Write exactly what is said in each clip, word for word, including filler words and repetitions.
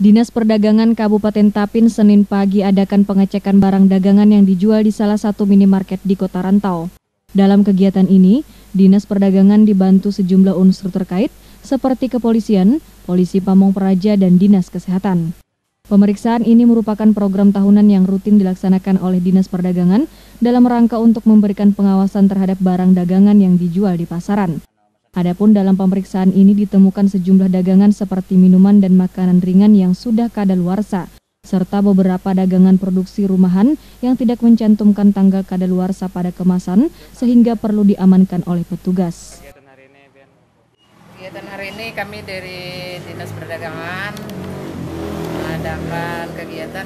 Dinas Perdagangan Kabupaten Tapin Senin pagi adakan pengecekan barang dagangan yang dijual di salah satu minimarket di Kota Rantau. Dalam kegiatan ini, Dinas Perdagangan dibantu sejumlah unsur terkait seperti kepolisian, Polisi Pamong Praja, dan Dinas Kesehatan. Pemeriksaan ini merupakan program tahunan yang rutin dilaksanakan oleh Dinas Perdagangan dalam rangka untuk memberikan pengawasan terhadap barang dagangan yang dijual di pasaran. Adapun dalam pemeriksaan ini ditemukan sejumlah dagangan seperti minuman dan makanan ringan yang sudah kadaluarsa, serta beberapa dagangan produksi rumahan yang tidak mencantumkan tanggal kadaluarsa pada kemasan sehingga perlu diamankan oleh petugas. Kegiatan hari ini kami dari Dinas Perdagangan mengadakan kegiatan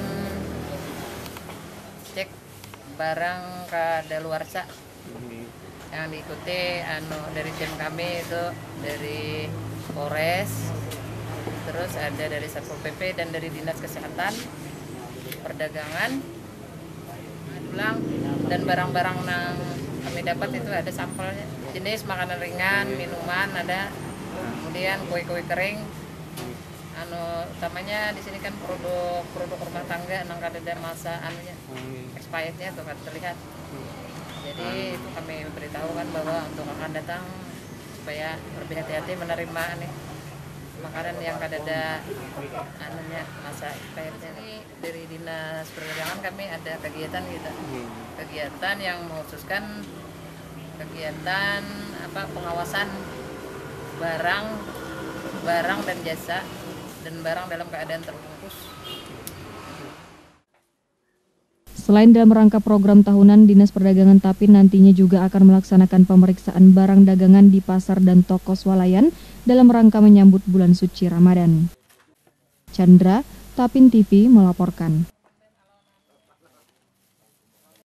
cek barang kadaluarsa yang diikuti anu dari tim kami itu dari Polres, terus ada dari Satpol P P dan dari Dinas Kesehatan, Perdagangan, pulang dan barang-barang yang kami dapat itu ada sampelnya, jenis makanan ringan, minuman ada, kemudian kue-kue kering. Anu utamanya di sini kan produk-produk rumah tangga nang kada ada masa anunya, expirednya tuh kan terlihat. Jadi itu kami beritahu kan bahwa untuk akan datang supaya lebih hati-hati menerima nih makanan yang kada ada anunya masa expirednya. Ini dari Dinas Perdagangan kami ada kegiatan gitu, kegiatan yang mengkhususkan kegiatan apa pengawasan barang, barang dan jasa dan barang dalam keadaan terbungkus. Selain dalam rangka program tahunan, Dinas Perdagangan Tapin nantinya juga akan melaksanakan pemeriksaan barang dagangan di pasar dan toko swalayan dalam rangka menyambut bulan suci Ramadan. Chandra, Tapin T V melaporkan.